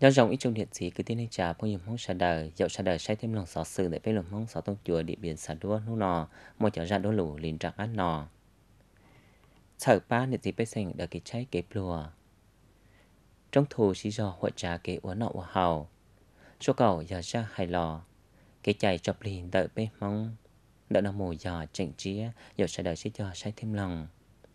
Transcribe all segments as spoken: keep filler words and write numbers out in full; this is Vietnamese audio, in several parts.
do dòng ít trong điện sĩ cứ tiên lên trà phong hiểm hông xa đời dạo xa đời sai thêm lòng xó sự để với lòng hông xó tông chùa địa biển xả đua nô nò một chảo ra đua lũ liền trạc án nò sở ba điện sĩ bê xanh đợi cái cháy kế plùa trong thù xí do hội trà kế uốn nọ uốn hào số cầu giờ ra hài lò cái chạy chọc liền đợi bê mong đợi nó mùi giò chảnh chía dạo xa đời xí cho sai thêm lòng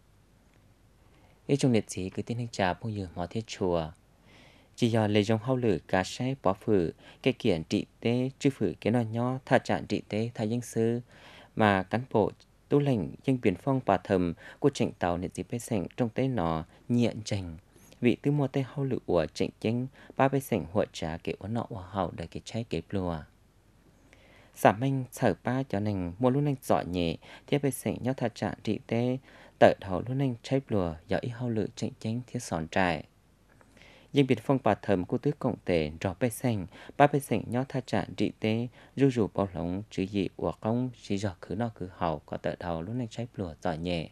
ít trong điện sĩ cứ tiên lên trà phong hiểm mỏ thiết chùa chỉ do lấy dòng hậu lử cá sai bỏ phử cái kiện trị tế chứ phử cái nọ nho tha trạng trị tế tha dân sư mà cán bộ tu lệnh dân biển phong bà thầm của trịnh tàu nên dịp bê sảnh trong tế nọ nhịn chành vị tư mua tế hậu lử của trịnh chánh ba bê sảnh hội trả cái uốn nọ của hậu để cái trái cái plùa giảm anh sở ba cho nên mua luôn anh giỏi nhẹ tiếp bê sảnh nho tha trạng trị tế tự hậu luôn anh trái plùa do ít hậu lử trịnh chánh thiết sòn trại dân biệt phong bà thầm cô tứ cộng tệ rõ bê xanh ba bê xanh nhó tha trạng trị tế rù rù bao lống chữ dị của công chỉ do khứ nọ khứ hậu có tờ đầu lúc này trái plùa giỏi nhẹ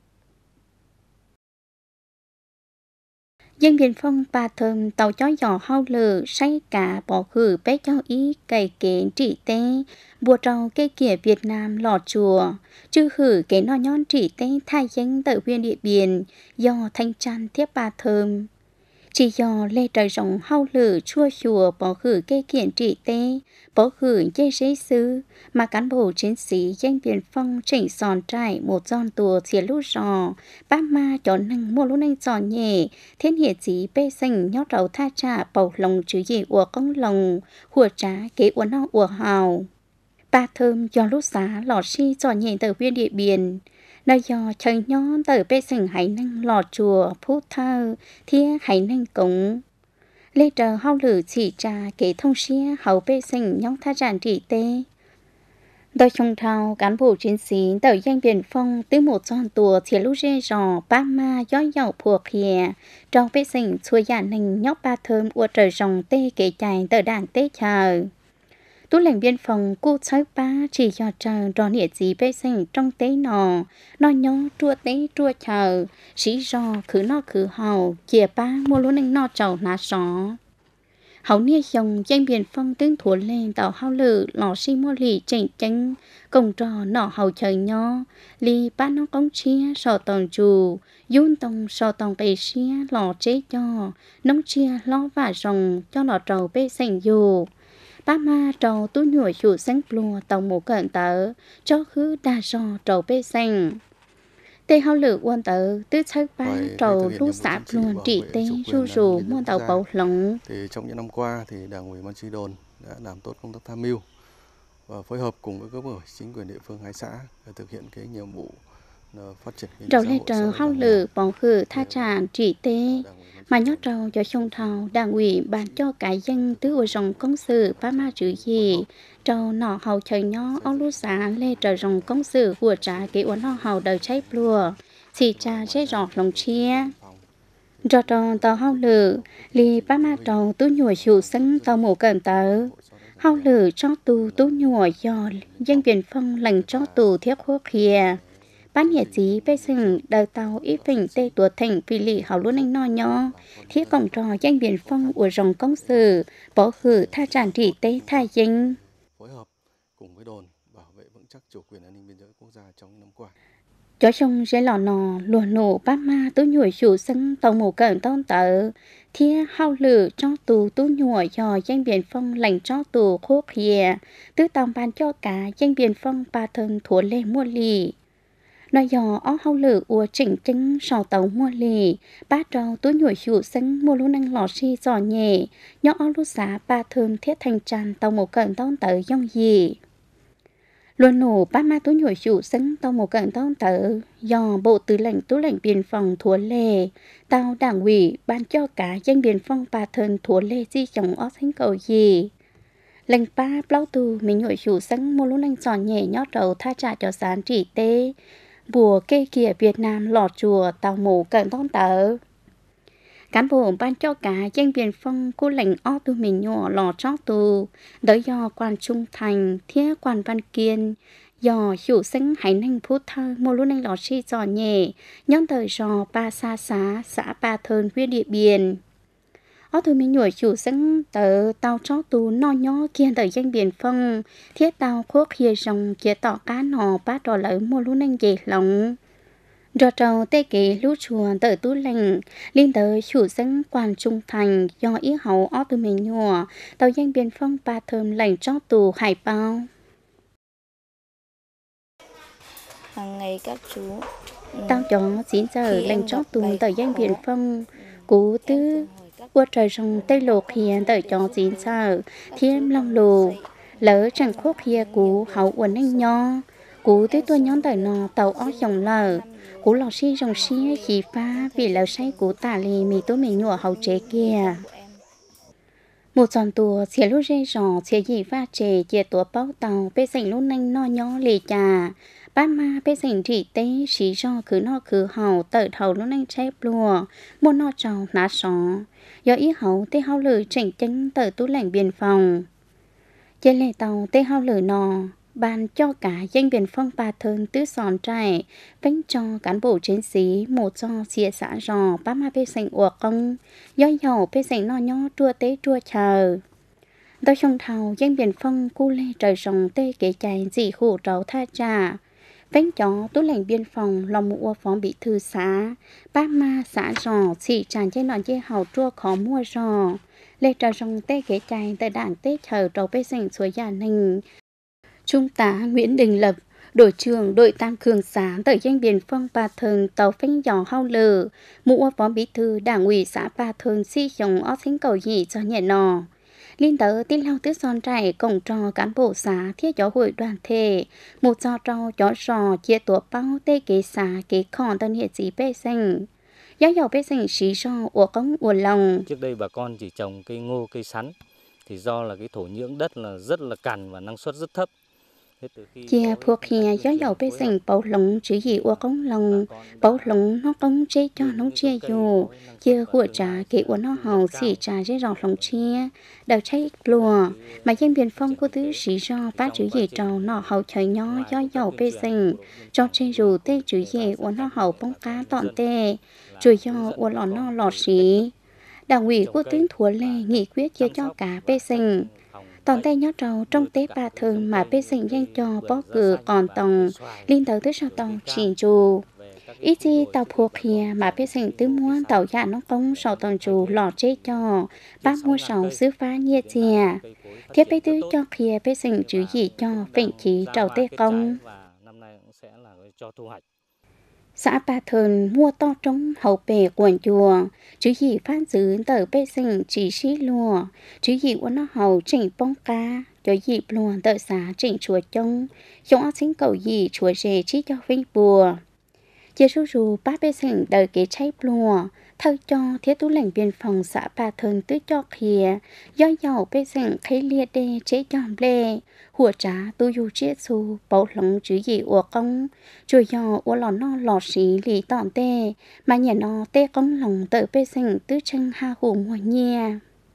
dân biên phong bà thầm tàu chó giò hao lử say cả bỏ khử bé cho ý cày kế trị tế bùa trâu cây kìa Việt Nam lò chùa chứ khử kế nọ nhon trị tế thay danh tự viên địa biển do thanh trăn tiếp bà thầm chỉ do lê trời rồng hao lử chua chùa bỏ khử cây kiện trị tế bỏ khử dây giấy sứ mà cán bộ chiến sĩ danh biên phong chỉnh sòn trại một giòn tùa xìa lú rò ba ma cho năng mua lú năng giòn nhẹ thiên hiệt chỉ bê xanh nhót đầu tha trả bầu lòng chữ gì của công lòng hùa trá kế uốn nó ủa hào ba thơm cho lú xá lọt si giòn nhẹ từ viên địa biển nơi do trời nhón từ bê sành hải năng lọt chùa phú thơ thia hải năng cống lê trờ hao lử chỉ trà kể thông xia hậu bê sành nhóm tha tràn trị tê đôi trong thao cán bộ chiến sĩ tàu danh biển phong từ một giòn tùa thiệt lũ rê rò ba ma gió dạo phùa khìa trong bê sành xuôi giả nành nhóc ba thơm ua trời rồng tê kể chạy tờ đàn tê chờ tú lệnh biên phòng cô sáu ba chỉ cho chờ đòn địa gì bê xanh trong tế nọ nó nhó chua tế chua chờ sĩ do khứ nó khứ hào chìa ba mua luôn anh nó trầu ná gió hậu nia dòng danh biên phong tiếng thua lên tàu hao lử lò xi mua lì chỉnh chánh công trò nọ hậu chờ nhó lì ba nó cống chia sò tòn chù yun tông sò tòn bề xia lò chế cho nông chia lo và rồng cho lò trầu bê xanh dù ba ma trầu tú nhủi chủ sáng plua tàu mũ cận tớ cho khứ đa so trầu bê xanh tê hao lử quan tớ tứ sáu ba trầu lú xã luôn trị tê ru rù muôn tàu bầu lỏng thì trong những năm qua thì đảng ủy ban chi đồn đã làm tốt công tác tham mưu và phối hợp cùng với cấp ủy chính quyền địa phương hai xã để thực hiện cái nhiệm vụ phát triển trầu lê trầu hao lử bỏ khử tha tràn trị tê mà nhớ trâu cho sông thầu đảng ủy bàn cho cả dân tứ ở rồng công sự ba ma chữ gì trâu nọ hầu trời nhó ông lú xã lê trời rồng công sự của trả cái uốn nọ hầu đời cháy plùa xì trà cháy giọt lòng chia cho trâu tàu hao lử li ba ma trâu tú nhủi chủ sân tàu mũ cẩn tớ hao lử cho tù tú nhủi do dân biển phong lành cho tù thiết khúc kia bán nhẹ chí bê sừng đời tàu ít phình tê tuột thành phi lì hảo luôn anh no nhó thiết cổng trò danh biển phong của rồng công sử bỏ khử tha tràn trị tê tha dinh phối hợp cùng với đồn bảo vệ vững chắc chủ quyền an ninh biên giới quốc gia trong năm qua chó sông dễ lò nò lùa nổ ba ma tú nhủi chủ sân tàu mù cẩn tông tờ thiết hao lử cho tù tú nhủi do danh biển phong lành cho tù khúc hìa tứ tàu bàn cho cả danh biển phong ba thân thua lê mua lì nói dò ó hao lử ua chỉnh chứng sò tàu mua lì ba trâu túi nhủi chủ sân mua luôn năng lò xi giò nhẹ nhỏ ó lú xá ba thơm thiết thành tràn tàu một cận tông tới dòng gì luôn nổ ba ma túi nhủi chủ sân tàu một cận tông tới dò bộ tư lệnh tú lệnh biên phòng thua lê tàu đảng ủy ban cho cả danh biên phòng ba thơm thua lê di chồng ó thánh cầu gì lệnh ba bao tù mình nhủi chủ sân mua luôn năng giò nhẹ nhót đầu tha trả cho sán trị tê bùa cây kìa Việt Nam lọt chùa tàu mũ cận tông tớ cán bộ ban cho cả danh biên phong cô lệnh o tu mình nhỏ lọt cho tù đỡ do quan trung thành thiết quan văn kiên do chủ sinh hải năng phút thơ mô luôn anh lọt si giò nhẹ nhóm thời do ba xa xá xã ba thơn huyện địa biển ở thôi mình nhồi chủ sinh tờ tàu chó tù no nhó kia tờ danh biển phong thiết tàu khô kia rồng kia tỏ cá nọ bát đỏ lấy mua luôn anh về lòng rồi trâu tê kỷ lũ chùa tờ tú lành liên tờ chủ sinh quan trung thành do ý hậu ở thôi mình nhồi tàu danh biển phong ba thơm lành chó tù hải bao hàng ngày các chú tao cho chín giờ lành chó tù tờ danh biển phong cú tư qua trời sông tây lục hiền tờ cho chín giờ thiên long lù lỡ chẳng khúc hiền cú hậu uẩn anh nho cú tới tôi nhóm tờ nọ tàu ó dòng lờ cú lò xi dòng xi khí pha vì lỡ say cú tả lì mì tôi mình nhủa hậu chế kia một tròn tùa xìa lúc rê rò xìa gì pha chế chia tùa bao tàu bê sành lúc nanh no nhó lì trà ba ma bê sành trị tế xí do khứ no khứ hậu tờ thầu lúc nanh chép lùa một no trò ná sò do ý hậu tê hao lử chỉnh chân tờ tú lạnh biên phòng trên lề tàu tê hao lử nò ban cho cả danh biển phong ba thơn tứ sòn trai vánh cho cán bộ chiến sĩ một cho xìa xã rò ba ma bê sành ủa công do dầu bê sành no nhó chua tế chua chờ đôi trong thầu danh biển phong cu lê trời rồng tê kể chạy dị khổ trấu tha trà vánh chó tú lành biên phòng lòng mũ phóng bị thư xã ba ma xã rò xị tràn trên nọn dê hào chua khó mua rò lê trời rồng tê kể chạy tại đảng tê chờ trấu bê sành suối gia ninh Trung tá Nguyễn Đình Lập, đội trưởng đội Tam Khương xã tại danh biển phong Ba Thơn tàu phanh gió hao lờ, mũ phó bí thư đảng ủy xã Ba Thơn si dòng ở thánh cầu dị cho nhẹ nò. Liên tớ tin lao tứ son trải cổng trò cán bộ xã thiết giáo hội đoàn thể, một trò trò chó sò chia tổ bao tê kế xã kế khòn tân hiện sĩ bê xanh. Giáo dầu bê xanh xí sò ủa cống ủa lòng. Trước đây bà con chỉ trồng cây ngô, cây sắn, thì do là cái thổ nhưỡng đất là rất là cằn và năng suất rất thấp. Chia thuộc hè gió dầu bê sành bảo lồng chỉ gì ua cống lòng bảo lồng nó cống chế cho nó chia dù chia của trà kỹ của nó hầu xỉ trà chế rò lòng chia đầu cháy lùa mà danh biển phong của tứ sĩ do bác chữ gì trầu nó hầu trời nhó gió dầu bê sành cho chế dù tê chữ gì của nó hầu bóng cá tọn tê chùi do ua lò nó lọt xí đảng ủy của tướng thua lê nghị quyết chia cho cả bê sành toàn tay nhớ trâu trong tế ba thường mà bê sinh danh cho bó cử còn tòng liên tàu tới sau tàu chỉ dù ít gì tàu thuộc kia mà bê sinh tứ muốn tàu dạ nó công sau tàu chủ lò chế cho bác mua sầu xứ phá nhia chìa thiết bê tứ cho kia bê sinh chữ gì cho phệnh chỉ trầu tê công xã Ba Thơn mua to trống hậu bề quần chùa chứ gì phát giữ tờ bê sinh chỉ xí lùa chứ gì của nó hậu chỉnh bông ca cho dịp luôn tờ xã chỉnh chùa trông trong áo xính cầu gì chùa rề chỉ cho vinh bùa chia số rù bác bê sinh đời kế cháy lùa thâu cho thiết tú lệnh biên phòng xã Ba Thơn tứ cho khía do dầu bê sinh khấy lia đê chế chòm lê hùa trá tu yu chiết su bảo lồng chữ gì ủa công chùi do ủa lò no lò xí lì tọn tê mà nhà nó tê công lòng tự bê sinh tứ chân ha hù mùa nhia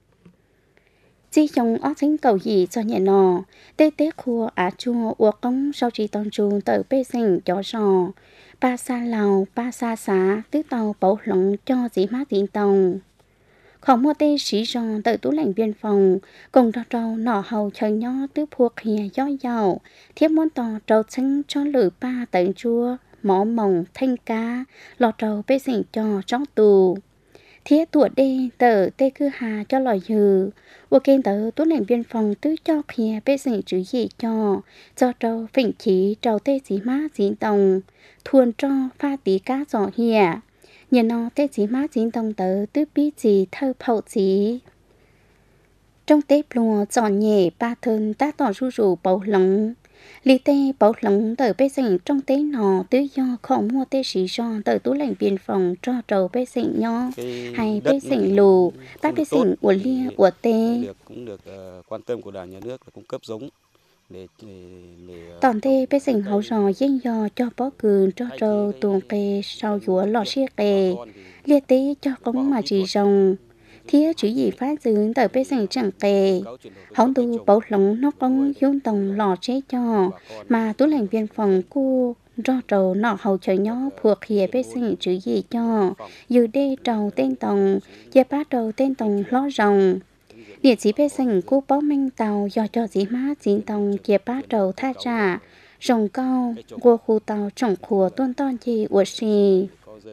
chỉ trong óc thính cầu gì cho nhà nó tê tê khua á chua ủa công sau chỉ toàn chùn tự bê sinh cho sò ba sa lào ba sa xá tứ tàu bảo lồng cho dĩ má tín tòng khỏi mua tê sĩ rò tự tú lệnh biên phòng cùng trò trâu nọ hầu trời nho tứ thuộc hìa gió dầu thiết món tò trâu xanh cho lử ba tận chua mỏ mỏng thanh cá lò trâu bê sinh cho chó tù thiết tuổi đê tờ tê cư hà cho lò dừ ô kênh tờ tú lệnh biên phòng tứ cho hìa bê sinh chữ gì cho cho trâu phỉnh chỉ trâu tê dĩ má dín tòng thuần cho pha tí cá giỏ hìa nhà nó tết chỉ má chín tông tớ tứ bí gì thơ phậu gì trong tết lùa chọn nhẹ ba thân ta tỏ ru rù bầu lỏng lý tê bầu lỏng tờ bê sành trong tết nọ tứ do khó mua tê sĩ do tờ tú lệnh biên phòng cho trầu bê sành nho hay bê sành lù ba bê sành của lia của tê cũng được uh, quan tâm của đảng nhà nước là cung cấp giống để, để, để toàn tê bê sành hậu rò danh do cho bó cường cho trâu tuồng kê sau dũa lò xia kê liệt tế cho công mà chỉ rồng thiết chữ gì phát dưỡng tờ bê sành chẳng kê hổng tu bảo lỏng nó công dung tòng lò chế cho mà tú lệnh biên phòng cô rõ trầu nọ hầu chờ nhỏ thuộc hiệp bê sinh chữ gì cho dù đê trầu tên tòng giờ ba trầu tên tòng lo rồng địa chỉ bê sinh cú bó minh tàu do cho dĩ má chín tòng giờ ba trầu tha trả rồng cao qua khu tàu trồng khùa tuôn ton gì của xì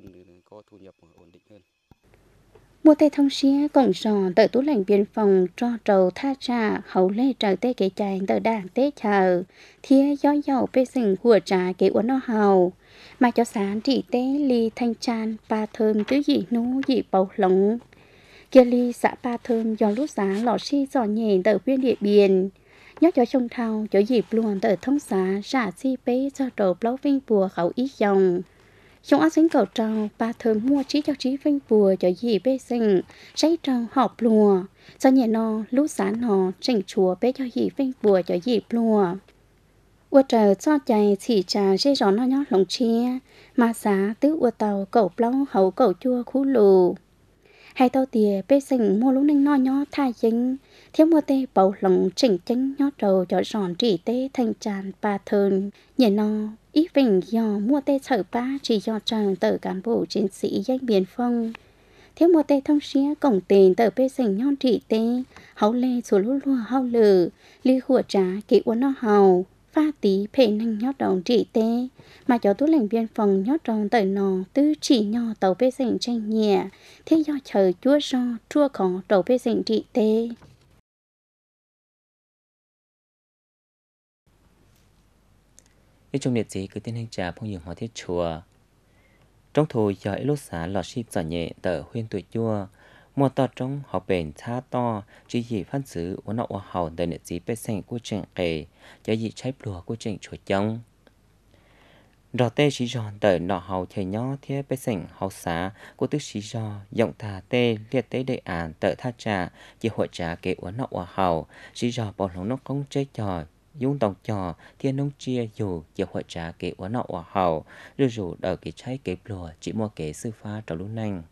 mua tê thông xía cổng sò tới tú lệnh biên phòng cho trầu tha trà hậu lê trời tê kế chạy tới đảng tê chờ thía gió dầu bê sinh hùa trà kế uốn nó hào mà cho sáng trị tê ly thanh tràn ba thơm chứ gì nú gì bầu lỏng kia ly xã ba thơm do lúc giá lọ si giò nhẹ tới viên địa biển nhớ cho trông thao cho dịp luôn tới thông xá giả si bế cho trầu bláu vinh bùa khẩu ý dòng trong áo xinh cầu trào, bà thơm mua trí cho trí vinh bùa cho dì bê sinh, say trào họp lùa, cho nhẹ nó, lũ xá nó, chỉnh chùa bê cho dì vinh bùa cho dì lùa. Ua trời cho chạy chỉ trà dê gió nó nhót lồng chia, mà xá tứ ua tàu cầu plau hậu cầu chua khu lù. Hai tàu tìa bê sinh mua lũ ninh nó nhót thai dính, thiếu mua tê bầu lồng chỉnh chánh nhót trầu cho giòn trị tê thanh tràn bà thơm, nhẹ nó. Ý vinh do mua tê sở ba chỉ do tràng tờ cán bộ chiến sĩ danh biên phong. Thiếu mua tê thông xía cổng tiền tờ bê sinh nhon trị tê, hấu lê số lũ lùa hao lử, ly hùa trá kỹ uốn nó hào, pha tí phê năng nhót đồng trị tê, mà cho tú lệnh biên phòng nhót đồng tờ nò tư chỉ nhỏ tàu bê sinh tranh nhẹ, thế do chờ chúa do chua khó tàu bê sinh trị tê. Ý trong liệt sĩ cứ tiến hành trà phong dường hóa thiết chùa. Trong thù do ít lúc xá lọt xịp giỏ nhẹ tờ huyên tuổi chua. Mùa tỏ trong họ bền thá to, chỉ dì phát xứ của nọ hầu tờ liệt sĩ bế xanh của trình kề, cho dì cháy lùa của trình chùa chống. Rõ tê xí giòn tờ nọ hầu thầy nhỏ thiết bế xanh hầu xá của tức xí giò, dọng thà tê liệt tế đầy án tờ thá trà, chỉ hội trà kê của nọ hầu, xí giò bỏ lòng nó không chế trò. Dung tổng trò thiên nông chia dù chiều hội trả kế uốn nọ hòa hậu rồi rủ đỡ cái trái kế lùa chỉ mua kế sư pha trong lúc nành.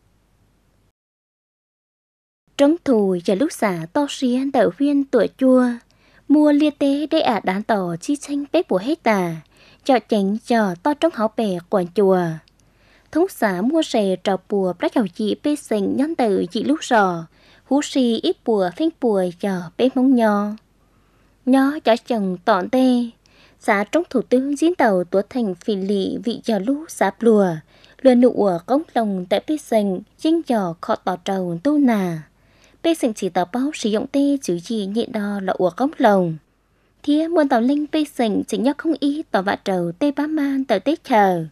Trong thù giờ lúc xả to xiên tờ viên tuổi chua mua lia tế để ả đán tỏ chi tranh bếp của hết tà cho chánh cho to trong háo bè quản chùa thống xả mua xè trò bùa bác chào chị bê xình nhón tử chị lúc rò hú xì ít bùa phanh bùa cho bếp mông nho nhó cho chồng tọn tê xã trong thủ tướng diễn tàu tuốt thành phi lị vị giờ lũ xã lùa lùa nụ ở cống lồng tại bê xình chính giờ khó tỏ trầu tu nà bê xình chỉ tàu báo sử dụng tê chữ gì nhị đo là ủa cống lồng thía muôn tàu linh bê xình chỉ nhắc không ý tỏ vạ trầu tê bá man tờ tết chờ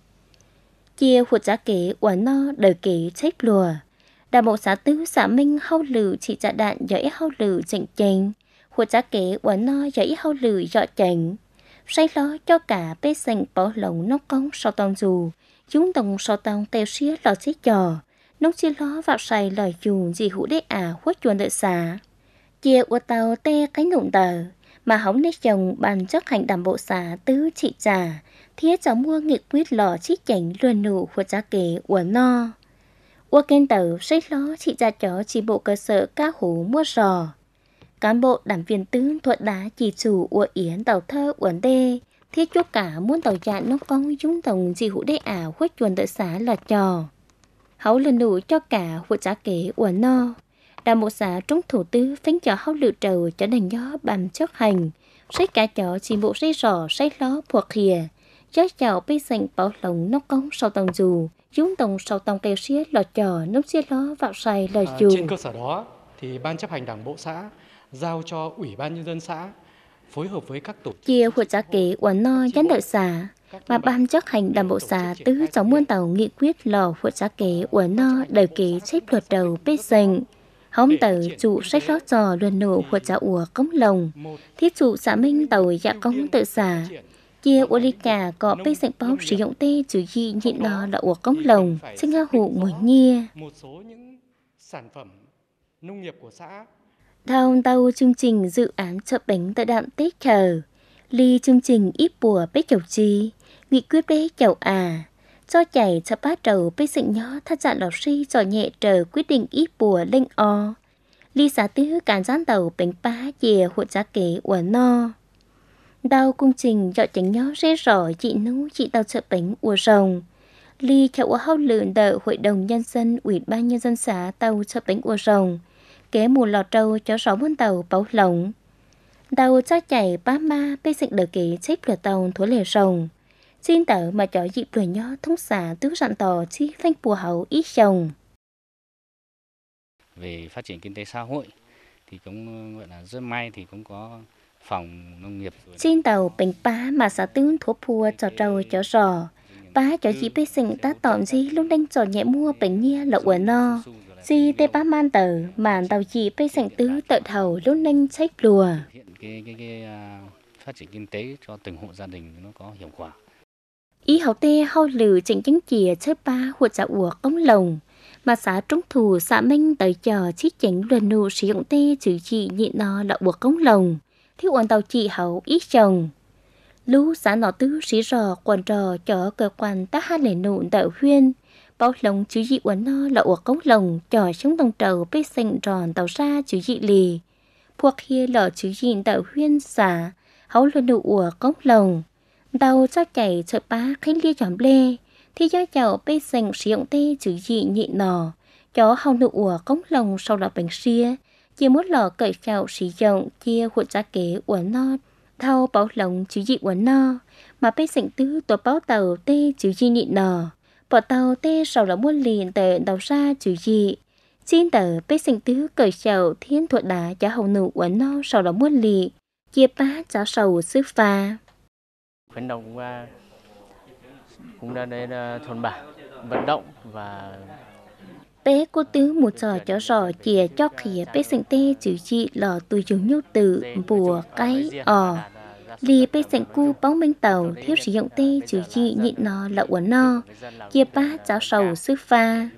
chia hụt giá kế ủa no đời kế chết lùa đà bộ xã tứ xã minh hâu lử chỉ trả đạn giỏi hâu lử chỉnh chỉnh hụt giá kế ủa no giỏi hâu lử dọ chỉnh say lo cho cả bê xình bỏ lồng nóc cống sau tông dù chúng đồng sau tông tèo xía lò xí trò nông chia ló vào say lời dù gì hữu đế ả khuất chuồn đợi xả chia ủa tàu tê cái nụng tờ mà hóng nét chồng bàn chấp hành đàm bộ xã tứ trị trà thiết cháu mua nghị quyết lò chít chảnh luôn nụ hụt giá kế ủa no ủa kênh tờ say ló trị ra chó chỉ bộ cơ sở cá hú mua rò cán bộ đảng viên tướng thuận đá chỉ chủ ủa yến tàu thơ uẩn đê thiết chốt cả muốn tàu chạn nó con chúng tổng gì hữu đế ả khuất chuồn đợi xá là trò hấu lần đủ cho cả hụt giá kế ủa no đà một xã trung thủ tư phánh cho hấu lự trầu cho đành gió bằng chấp hành sách cả chó chỉ bộ say rò say ló buộc khìa gió chào bây sành bảo lồng nóc cống sau tầng dù chúng tổng sau tầng kèo xía lò trò nóc xía ló vào say lời dù. À, trên cơ sở đó thì ban chấp hành đảng bộ xã giao cho ủy ban nhân dân xã phối hợp với các tổ chức chia hụt giá kế ủa no gián đợi xã mà ban chấp hành đảng bộ xã tứ cháu muôn tàu nghị quyết lò hụt giá kế ủa no đời kế xếp luật đầu bê sành hóng tờ chủ sách lót trò luân nổ hụt giá ủa cống lồng thiết chủ xã minh tàu dạ cống tự xã chia ủa ly cả có bê sành báo sử dụng tê chữ gì nhịn đo là ủa cống lồng sinh ra hụ mùi nhia một số những sản phẩm nông nghiệp của xã thao tàu chương trình dự án chợ bánh tại đạm Tết chờ ly chương trình ít bùa bế chầu chi nghị quyết bế chầu à cho chảy cho bát trầu bế sịnh nhỏ thắt dạn lò si cho nhẹ trở quyết định ít bùa lên o ly xá tứ cản gián tàu bánh bá dìa hụt giá kế ủa no Đào công trình dọ chẳng nhó rê rõ chị nú chị tàu chợ bánh ua rồng. Ly chậu hao lượn đợi Hội đồng Nhân dân Ủy ban Nhân dân xã tàu chợ bánh ua rồng. Kế mùa lò trâu cho sáu bốn tàu báo lỏng. Đào cho chảy ba ma bê dịch đờ kế chếp lửa tàu thua lề rồng. Xin tờ mà cho dịp lửa nhó thông xả tứ rạn tỏ chi phanh bùa hậu ít chồng. Về phát triển kinh tế xã hội thì cũng gọi là rất may thì cũng có phòng nông nghiệp. Xin tàu bánh bá mà xã tướng thua pua cho trâu cho sò. Bá cho dịp bê sinh ta tỏm gì lúc đánh trò nhẹ mua bánh nhia lậu ở no. Di tê bá man tờ mà tàu dịp bê sinh tứ tự thầu lúc đánh chếp lùa. Hiện cái, cái, cái uh, phát triển kinh tế cho từng hộ gia đình nó có hiệu quả. Ý hậu tê hao lử chỉnh chính chìa chơi ba huột giả ủa cống lồng. Mà xã trung thủ xã minh tới chờ chí chính luận nụ sử dụng tê chữ chị nhịn nó là ủa cống lồng. Thiếu ổn tàu chị hậu ít chồng. Lũ xã nọ tứ sĩ rò quần trò cho cơ quan tác hát lệ nụ đợi huyên. Bao lồng chữ dị uẩn nó là ủa cống lồng cho sống đồng trầu bê xanh tròn tàu ra chữ dị lì. Buộc kia lọ chữ dị đợi huyên xã hậu luận nụ ủa cống lồng. Tàu cho chảy chợ bá khách lia chỏm lê. Thì do chào bê xanh sử dụng tê chữ dị nhịn nọ. Cho hậu nụ ủa cống lồng sau đó bánh xia. Chia một lọ cởi chào sử dụng chia hụt giá kế uẩn nó. Thao báo lồng chữ dị uẩn no. Mà bê xanh tứ tổ báo tàu tê chữ dị nhịn nọ. Bỏ tàu tê sau đó muôn liền tờ tàu ra chữ dị. Xin tờ bê xanh tứ cởi chào thiên thuật đá cho hậu nụ uẩn no sau đó muôn lì. Chia bá cho sầu sư pha. Khuyến động cũng, cũng đã đến thôn bản vận động và bé cô tứ một trò cho sò chìa cho khía bé sinh tê chữ chị lò tùy dùng nhu từ bùa cái ò lì bé sinh cu bóng bên tàu thiếu sử dụng tê chữ chị nhịn nó là uẩn no chia bá cháo sầu sư pha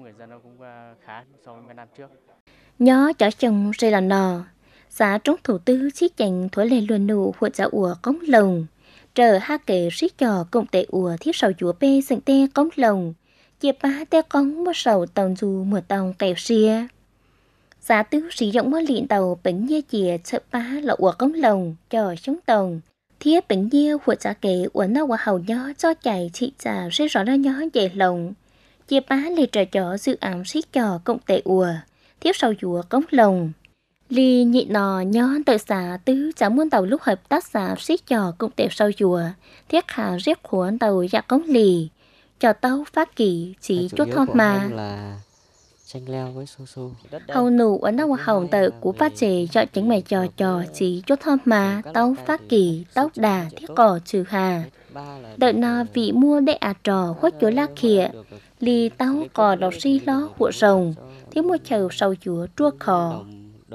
nhó chó chồng rê là nò xã trống thủ tư chí chành thuở lề luân nụ huột giáo ủa cống lồng trở ha kể xích trò cộng tệ ủa thiết sầu chúa bê sinh tê cống lồng chia bá tê cống một sầu tàu dù một tàu kèo xia. Xã tứ sử dụng một lịn tàu bánh nhia chìa chợ bá là ủa cống lồng cho sống tàu. Thiết bánh nhia huột giá kế ủa nó quả hầu nhó cho chảy chị trả sẽ rõ nó nhó dễ lồng. Chia bá lì trở cho dự án xích trò cộng tệ ủa thiết sầu chúa cống lồng. Lì nhị nò nhó tự xã tứ trả muôn tàu lúc hợp tác xã xích trò cộng tệ sầu chúa thiết khả riết khuẩn tàu dạ cống lì. Cho tàu phát kỳ chỉ chốt thon mà chanh leo với su su. Hầu nụ ở đâu hầu tờ của phát chế cho chính mày trò trò chỉ chốt thon mà tàu phát kỳ tàu đà thiết cỏ trừ hà. Đợi nà vị mua để à trò hốt chúa lá khịa lì tàu cỏ đỏ xi ló hụa rồng thiếu mua chầu sầu chúa chua khò.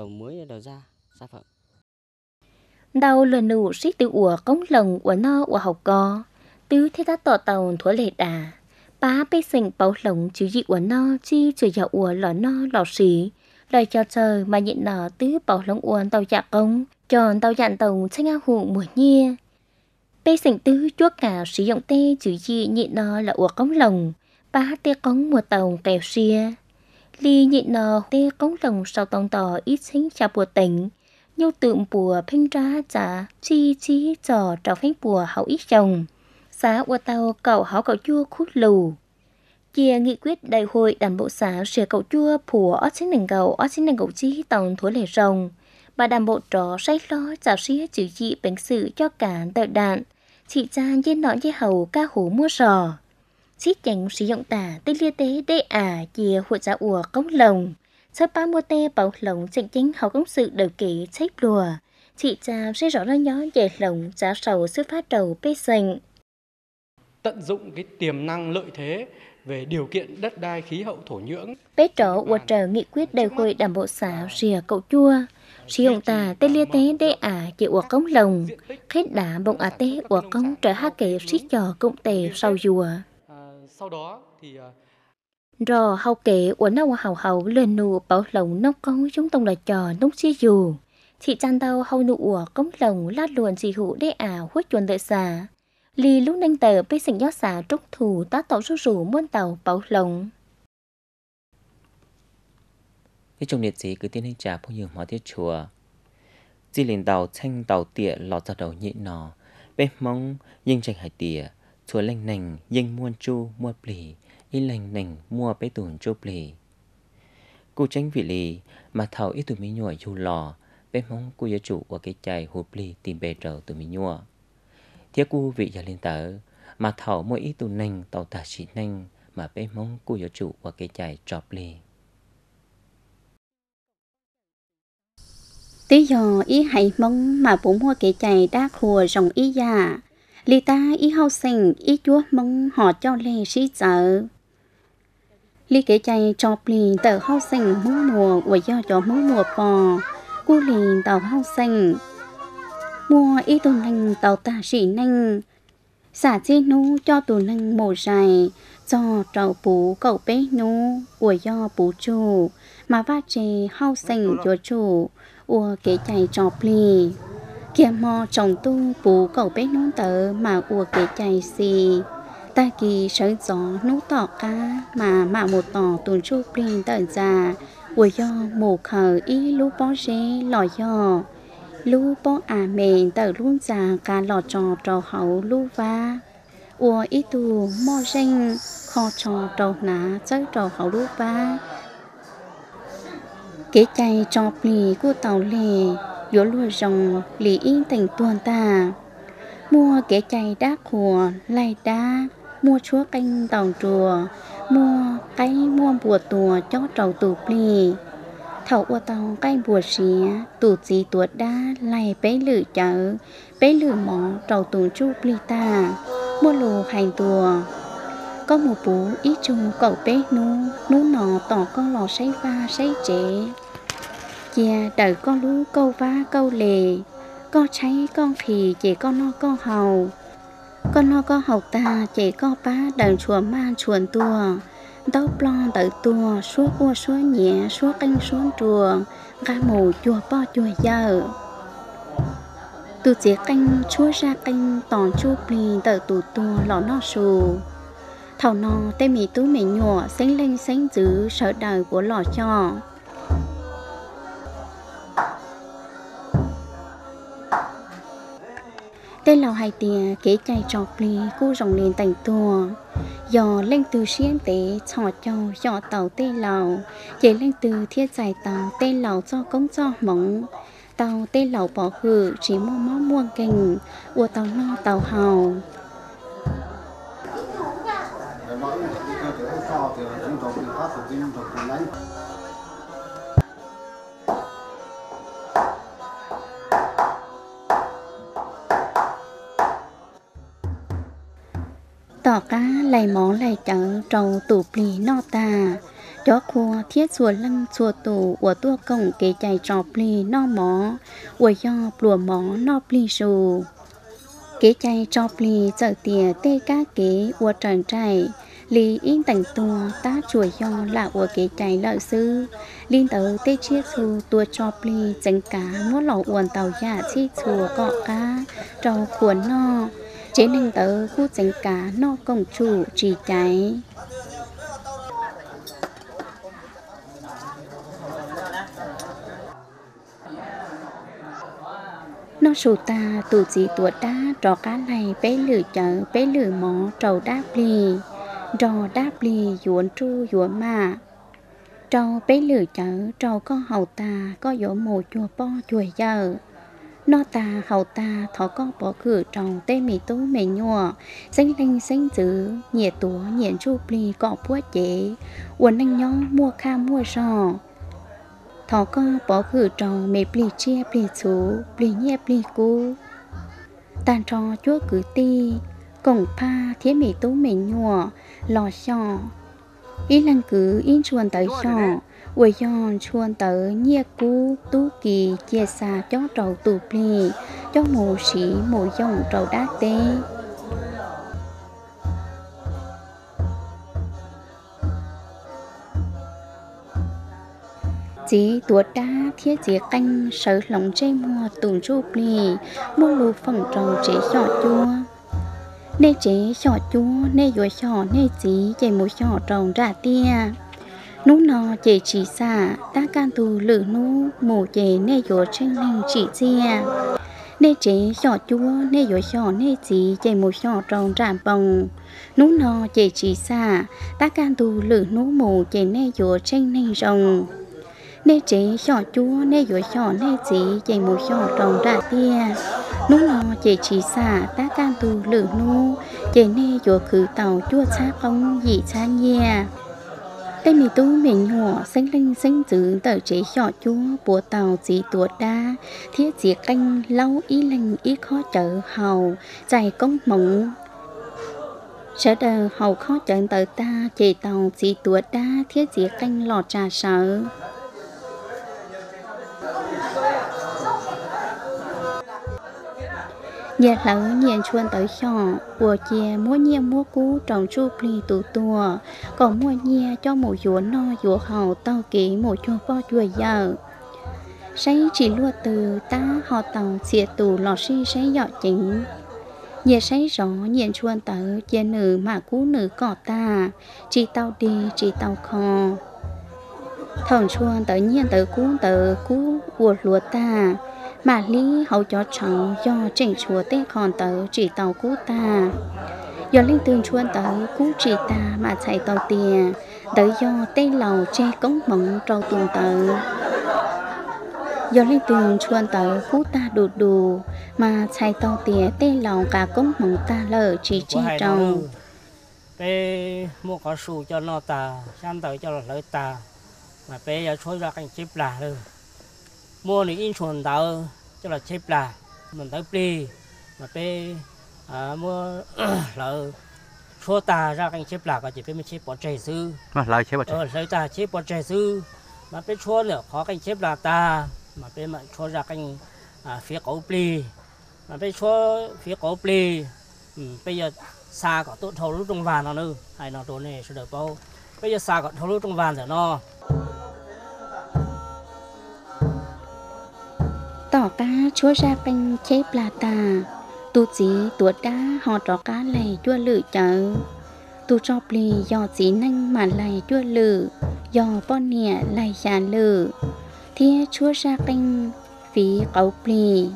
Đau lần nụ xích từ ủa cống lồng của nó ủa học co tứ thế ta tỏ tàu thua lệ đà. Bá bê sinh báo lồng chữ dị ủa no chi chữ dạo ủa lò no lò xí. Lời cho trời mà nhịn nọ tứ báo lồng ủa tàu dạ công. Tròn tàu dạn tàu tranh áo hụ mùa nhia. Bê sinh tứ chuốc cả sử dụng tê chữ dị nhịn nọ là ủa cống lồng. Bá tê cống mùa tàu kèo xia. Ly nhịn nọ tê cống lồng sau tông tỏ ít sinh cha bùa tỉnh. Nhô tượng bùa phênh ra trả chi chi trò trò phênh bùa hậu ít chồng. Xã ua tàu cậu háo cậu chua khút lù. Chia nghị quyết đại hội đảng bộ xã sửa cậu chua phùa ót chính nền gầu ót chính nền gầu chi tàu thua lề rồng. Bà đảng bộ trò say lo chào xía chữ chị bánh sự cho cả tờ đạn. Chị cha trên nọ dây hầu ca hú mua sò. Xích chánh sử dụng tả tê lia tế đê ả chia hội giáo ua cống lồng. Sắp ba mua tê bảo lồng chỉnh chính hầu công sự đầu kỷ chếp lùa. Chị cha sẽ rõ ra nhó về lồng giá sầu xuất phát đầu bê xanh. Tận dụng cái tiềm năng lợi thế về điều kiện đất đai khí hậu thổ nhưỡng. Bế trỏ ua trở nghị quyết đại hội đảng bộ xã rìa cậu chua. Sử dụng tà tê lia tế đê ả chị ua cống lồng. Khết đá bông á tế ua cống trở ha kể xích trò cộng tề sau dùa. Sau đó thì Rò hầu kể ua nâu hầu hầu lên nụ bảo lồng nông công chúng tông là trò nông xí dù. Chị chan tàu hầu nụ ua cống lồng lát luồn chị hữu đê ả hốt chuồn đợi xà. Lì lúc nâng tờ bê sinh gió xả trúc thủ tá tàu rú rủ muôn tàu bảo lồng. Cái trong liệt sĩ cứ tiến hành trả phong nhiều hóa tiết chùa. chỉ liền tàu tranh tàu tỉa lọt ra đầu nhị nọ bếp mong nhưng tranh hải tỉa chùa lành nành nhưng muôn chu mua plì y lành nành mua bế tùn chu plì cô tránh vị lì mà thầu ít tụi mi nhua dù lò bếp mong cô gia chủ của cái chai hộp plì tìm bề trở tụi mi nhua thiết cô vị giờ lên tờ mà thầu mỗi ít tụi nành tàu tà chỉ nành mà bếp mong cô gia chủ của cái chai trọp lì tí giờ ý hay mong mà bố mua cái chai đá khùa rồng ý già lì ta ý hao sinh ý chúa mong họ cho lê sĩ chợ lì cái chai chọp lì tờ hao sinh mùa mùa của do cho mùa mùa bò cu lì tàu hao sinh mua ý tù nành tàu tà sĩ nành xả chi nú cho tù nành mổ dài cho trầu bú cậu bé nú của do bú chủ mà va chê hao sinh cho chủ ua cái chai chọp lì kia mò trồng tu bú cậu bé nú tờ mà ua cái chai xì ta kỳ sở gió nú tỏ cá mà mà một tỏ tuần chu plin tờ già ua do mù khờ ý lú bó rê lò do lú bó à mền tờ luôn già cá lò trò trò hậu lú va ua ý tù mò rênh kho trò trò ná chơi trò hậu lú va cái chai trò plì của tàu lề dỗ lùa rồng lì yên thành tuần ta mua cái chai đá khùa lai đá mua chúa canh tàu chùa mua cái mua bùa tùa cho trầu tù plì thầu ua tàu cái bùa xía tù gì tuột đá lai bế lử chợ bế lử mỏ trầu tù chu plì ta mua lù hành tùa có một bú ít chung cậu bế nú nú nọ tỏ con lò sấy va sấy chế chia đợi con lú câu vá câu lề con cháy con phì chỉ con no con hầu con no con hầu ta chỉ con bá đợi chùa ma chuồn tua đâu plon đợi tua suốt ua suốt nhẹ suốt canh xuống chùa gà mù chùa po chùa giờ tu chỉ canh chúa ra canh tòn chu plì đợi tù tua lò no sù thầu no tê mì tú mì nhọ sánh lên sánh giữ sợ đời của lò cho tên lầu hai tia kế chạy trọc lì cu rồng lên thành tua dò lên từ xiên tế chọ châu dò tàu tê lầu dễ lên từ thiết giải tàu tê lầu cho công cho mỏng tàu tê lầu bỏ hử chỉ mua mó mua kình ua tàu no tàu hào tỏ cá lầy mó lầy chở trầu tủ plì no ta chó khua thiết chùa lăng chùa tủ của tua cổng kế chạy trò plì no mó của do plùa mó no plì sù kế chạy trò plì chở tìa tê cá kế của trần trai lì yên tành tua tá chùa do là của kế chạy lợi sư liên tớ tê chiết chù tua trò plì chánh cá nuốt lò uồn tàu giả chi chùa cọ cá trầu khuẩn no chế nên tớ khu chánh cá no công chủ trì cháy nó sù ta tù chỉ tuột đá trò cá này bế lử chở bế lử mó trầu đáp lì trò đáp lì yuốn tru yuốn mà trầu bế lử chở trầu có hầu ta có dỗ mồ chùa po chùa giờ nó ta hầu ta thọ có bỏ cửa trồng tê mì tú mì nhua xanh linh xanh dữ nhiệt túa nhiệt chu pli cọ búa chế uốn anh nhó mua kha mua sò thọ có bỏ cửa trồng mì pli chia pli chú pli nhẹ pli cú tàn trò chúa cử ti cổng pha thiết mì tú mì nhua lò sò ý lăng cứ in chuồn tới sò uầy yon chuồn tới nhẹ cú tú kỳ chia xa cho trầu tù pli cho mù sĩ mù dòng trầu đá tê chỉ tuột đá thiết chỉ canh sở lòng chê mua tùn ru pli mua lù phẳng trầu chế sọ chua nê chế sọ chua nê dùa sọ nê chỉ chạy mù sọ trầu ra tia nú nò chế chỉ xả ta can tu lử nú mù chế nê dỗ tranh ninh chỉ chia nê chế xỏ chúa nê dỗ xỏ nê chỉ chế mù xỏ tròn rạm bồng nú nò chế chỉ xả ta can tu lử nú mù chế nê dỗ tranh ninh rồng nê chế xỏ chúa nê dỗ xỏ nê chỉ chế mù xỏ tròn rạm tia nú nò chế chỉ xả ta can tu lử nú chế nê dỗ khử tàu chua cha không dị cha nhia tên mì tú mình nhỏ xanh linh xanh dữ tờ chế nhỏ chúa bùa tàu chỉ tuột đa thiết chỉ canh lau ý linh ý khó chở hầu dài công mộng sợ đờ hầu khó chở tờ ta chế tàu chỉ tuột đa thiết chỉ canh lò trà sợ nhà lão nhiên chuan tới nhỏ bùa chia mua nhia mua cú trồng chu pli tụ tua còn mua nhia cho một dúa no dúa hầu tao kỹ một chua po chua giờ say chỉ lua từ ta họ tàu xịa tù lò xi say dọ chính nhà say rõ nhiên chuan tới chia nữ mà cú nữ cỏ ta chỉ tao đi chỉ tao kho thằng chuan tới nhiên tới cú tới cú bùa lúa ta mà lý hậu cho cháu do chỉnh chúa tên còn tới chỉ tàu cú ta do linh tương chuan tới cú chỉ ta mà chạy tàu tiền tới do tên lầu che cống mỏng trâu tuồng tới do linh tương chuan tới cú ta đù đù mà chạy tàu tiền tên lầu cả cống mỏng ta lờ chỉ che trâu bé mua có sù cho nó ta sang tới cho nó lấy ta mà bé giờ xối ra cái chip là luôn mua thì in chuồn tàu cho là chép là mình tới pli mà pe à, mua lợ số ta ra cái chép là có chỉ pe mình chép bỏ trẻ sư lời chép bỏ trẻ ờ lời ta chép bỏ trẻ sư mà pe số nữa khó cái chép là ta mà pe mà số ra cái à, phía cổ pli mà pe số phía cổ pli ừ, bây giờ xa có tốt thầu lúc trong vàng nó nữa hay nóตัวnày sẽ được bao bây giờ xa có thầu lúc trong vàng rồi nó tỏ cá chúa ra bánh chép là ta tu chỉ tuột đá họ trọ cá lầy chua lử chở tu cho pli do chỉ năng mà lầy chua lử do bon nè lầy xà lử thia chúa ra bánh phí cậu pli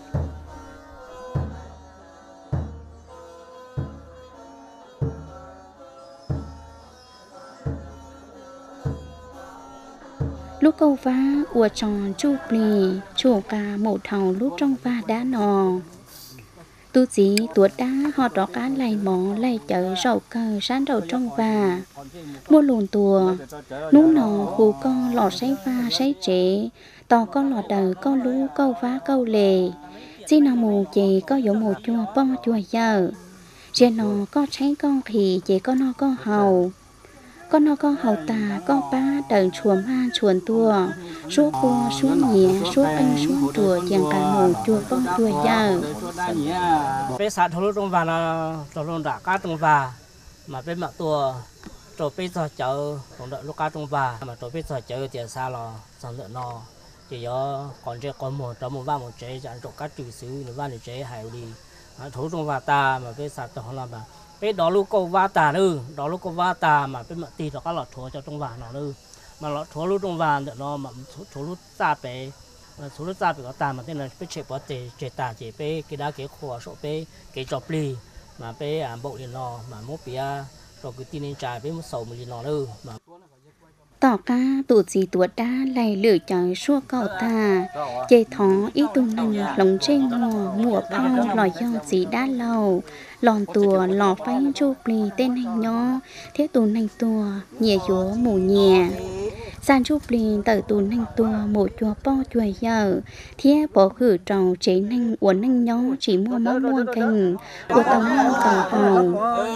lúc câu vá ua tròn chu pli chu ca một thầu lúc trong va đá nò tu chỉ tuột đá họ trọ cá lầy mỏ lầy chở rau cờ sán đầu trong va mua lùn tùa nú nò khu con lò sấy va sấy chế to con lò đờ con lú câu vá câu lề chỉ nào mù chè có dỗ một chùa po chùa giờ chỉ nò có cháy con thì chỉ có nó có hầu con nó con hầu tà con ba đợn chùa ma chuồn tua số cua số nhẹ số anh số chùa chẳng cả mù chùa con chùa giờ bé sát thấu trong vàng là trong trong đã cá trong vàng mà bé mặc tua rồi bé giờ chợ còn đợi lúc cá trong vàng mà rồi bé giờ chợ tiền xa lò xong rồi nó chỉ do còn chơi còn một trong một vàng một chế chẳng chỗ cá trừ xứ nữa vàng để chế hay đi thấu trong vàng ta mà bé sát trong là mà bé đó lúc câu va tà nữa đó lúc câu va tà mà bé mà tì cho các lọt thua cho trong vàng nó nữa mà lọt thua lúc trong vàng để nó mà thua lúc ta bé thua lúc ta bé có tà mà tên là bé chế bỏ tề chế tà chế bé cái đá cái khổ số bé cái chọc ly mà bé à bộ liền nó mà mốt bé rồi cứ tin lên trái bé một sầu một liền nó nữa mà tỏ ca tụ chỉ tuột đá lầy lửa trời xua cầu ta chế thó ý tu năng lồng trên mùa mùa phong lò do chỉ đá lâu lòn tùa lò phái chu pli tên hành nhó thiết tù năng tùa nhẹ dúa mù nhẹ san chu pli tờ tù năng tùa một chùa po chùa giờ thiết bỏ khử trầu chế năng uốn năng nhó chỉ mua máu mua cành của tàu năng cầu hầu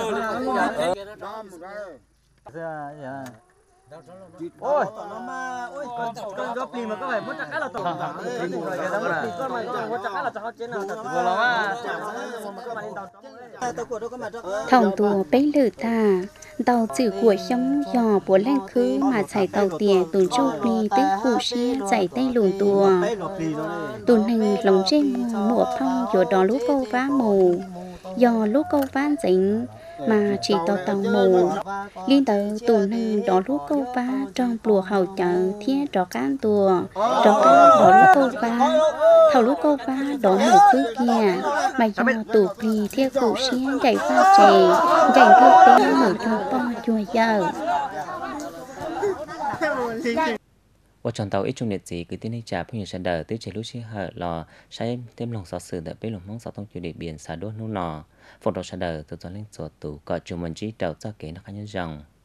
ôi ôi con gấp đi mà có phải mất chắc là tổng con mà mất chắc là cho trên nào thòng tùa bấy lử ta tàu chữ của trong giò bùa lên khứ mà chạy tàu tiền tùn châu pli tới khu xe chạy tay lùn tùa tùn hình lồng trên mùa mùa phong rồi đó lúc câu vá mù do lúc câu ván dính mà chỉ tàu tàu mù liên tàu tù nâng đó lúc câu ba trong plùa hậu chợ thiên trò can tùa trò can đó lúc câu ba thầu lúc câu ba đó một thứ kia mà do tù pì theo cụ xiên chạy pha chè chạy theo tên mở cho to chùa giờ và chọn tàu ít trong liệt sĩ cứ tin hay trả phong nhiệt sạt đờ tới chế lúc xí hở lò sai thêm lòng sọt sừ đợi bế lòng mong sọt thông chủ địa biển xả đốt nô nò phòng đầu sạt đờ từ gió lên sọt tủ cọ chùm mình chỉ đầu cho kế nó khá nhân dòng